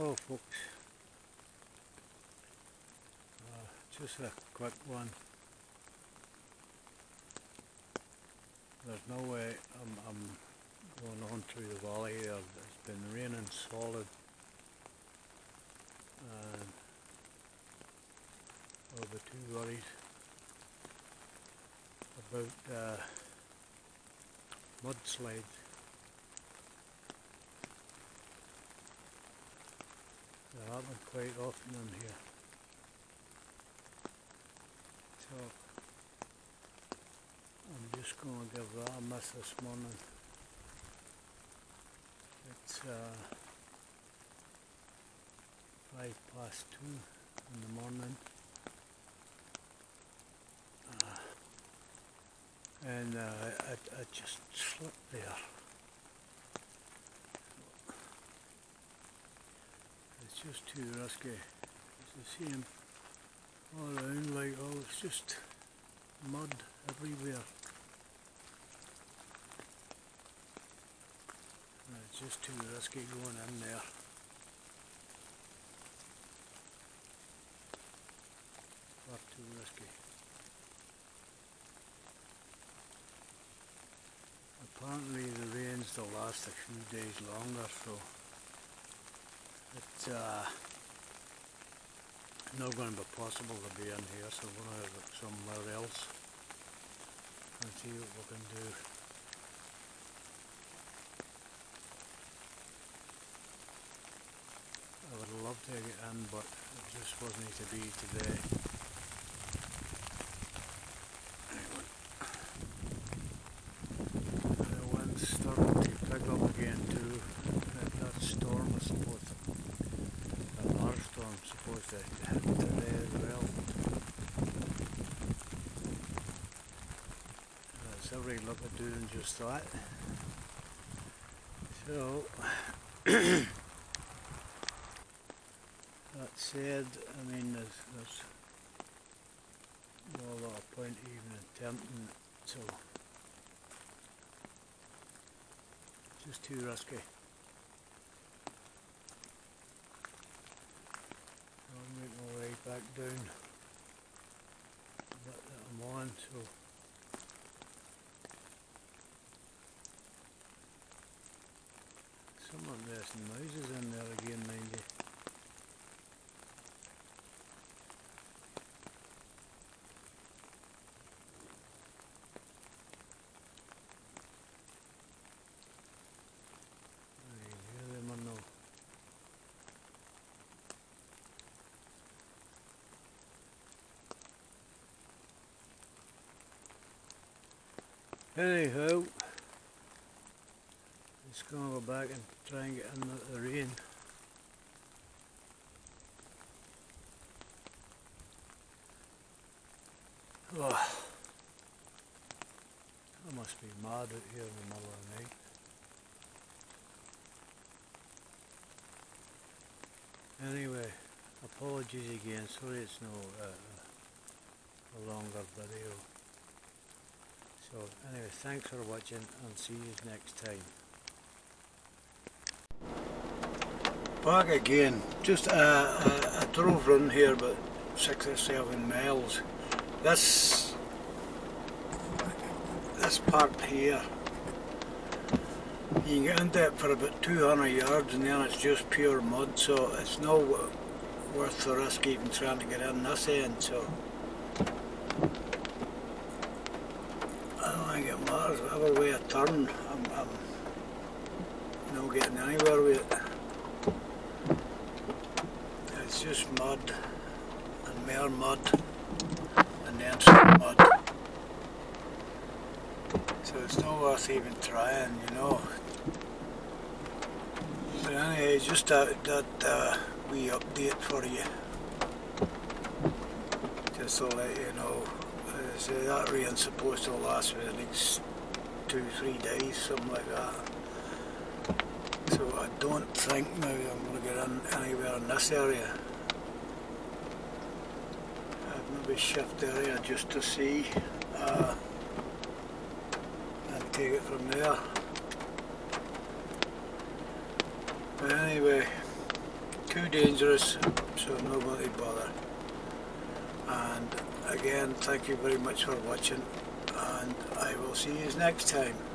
Oh folks, just a quick one. There's no way I'm going on through the valley. It's been raining solid, and I'll be too worried about mudslides. They happen quite often in here. So I'm just going to give that a miss this morning. It's 2:05 in the morning, and I just slipped there. It's just too risky. It's the same all around, like, oh, it's just mud everywhere. And it's just too risky going in there. Far too risky. Apparently the rains will last a few days longer, so it's not going to be possible to be in here, so we're going to look somewhere else and see what we can do. I would love to get in, but it just wasn't to be today. The wind's starting to pick up again too. That storm was supposed to, a large storm supposed to hit today as well. There's every look at doing just that. So that said, I mean, there's no lot of point even attempting it, so just too risky. I'll make my way back down the bit that I'm on, so there's some noises in there again, mind you. Anyhow, just going to go back and try and get in the rain. Oh, I must be mad out here in the middle of the night. Anyway, apologies again, sorry it's no a longer video. So anyway, thanks for watching and see you next time. Back again. Just I drove around here about 6 or 7 miles. This part here, you can get into it for about 200 yards and then it's just pure mud, so it's no worth the risk even trying to get in this end. So I don't think it matters whatever way I turn, I'm not getting anywhere with it. It's just mud and more mud and then some mud. So it's not worth even trying, you know. But anyway, just that wee update for you. Just to let you know. So that rain's supposed to last for the next 2-3 days, something like that. So I don't think now I'm going to get in anywhere in this area. I'd maybe shift the area just to see and take it from there. But anyway, too dangerous, so I'm not going to bother. And again, thank you very much for watching, and I will see you next time.